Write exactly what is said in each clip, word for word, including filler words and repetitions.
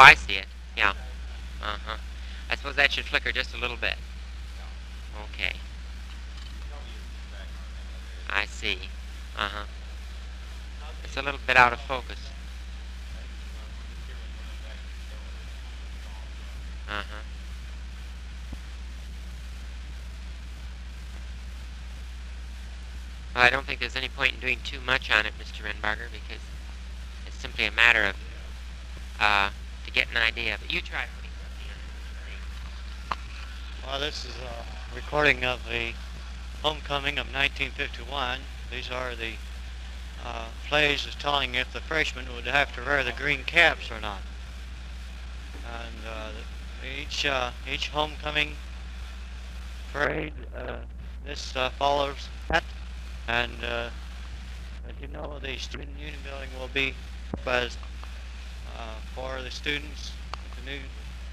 I see it. Yeah. Uh-huh. I suppose that should flicker just a little bit. Okay. I see. Uh-huh. It's a little bit out of focus. Uh-huh. Well, I don't think there's any point in doing too much on it, Mister Renbarger, because it's simply a matter of, uh, to get an idea. But you try putting something on. Well, this is a recording of the homecoming of nineteen fifty-one. These are the uh, plays is telling if the freshmen would have to wear the green caps or not. And uh, each uh, each homecoming parade, uh, this uh, follows that. And uh, as you know, the student union building will be as uh, for the students, the new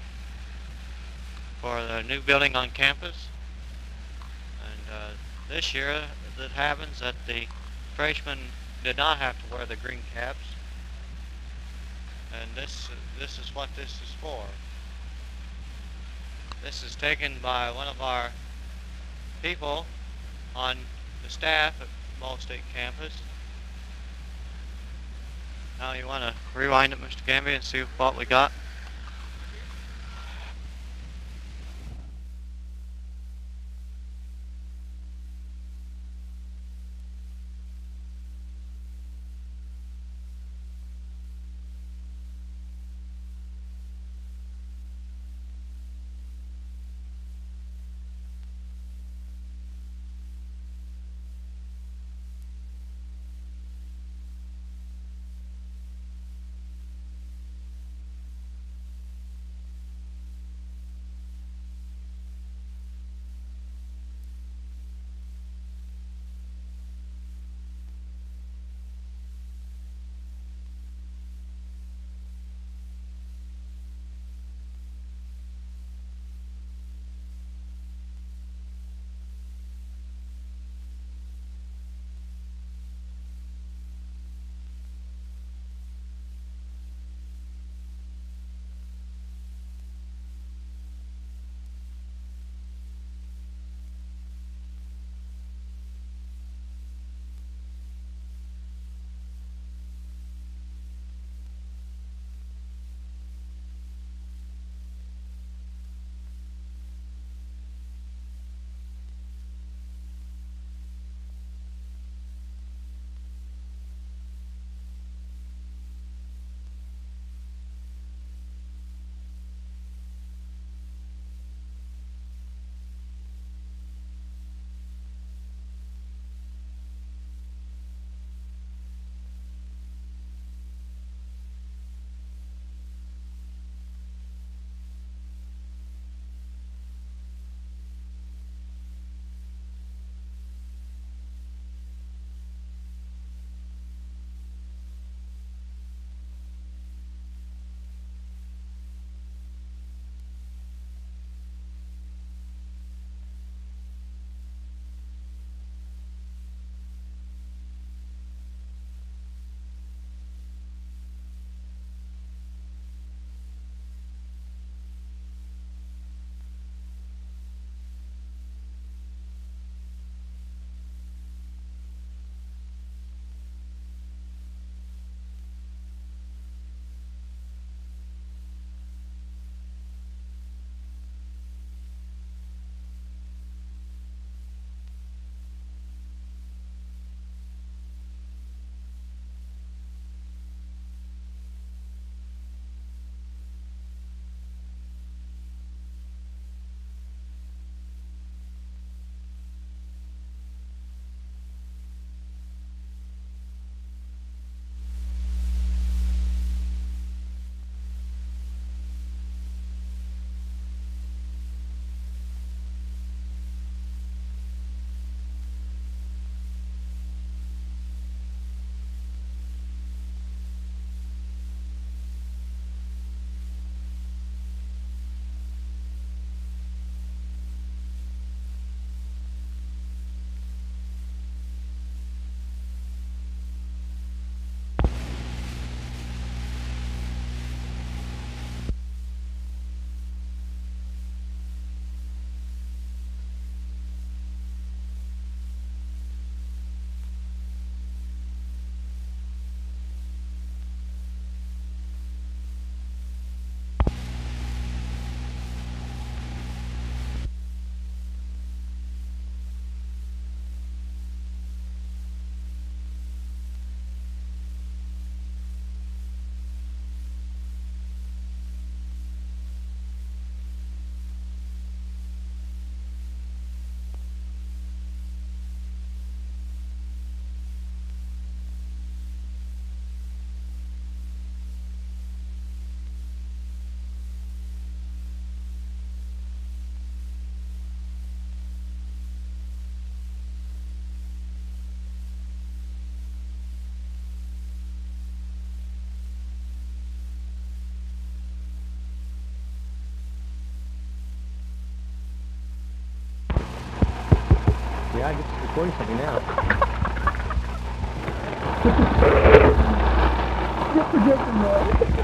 for the new building on campus. And uh, this year, it happens that the freshmen did not have to wear the green caps, and this this is what this is for. This is taken by one of our people on the staff at Ball State campus. Now you want to rewind it, Mister Gamby, and see what we got. Yeah, I guess it's recording something now. Get projecting, man.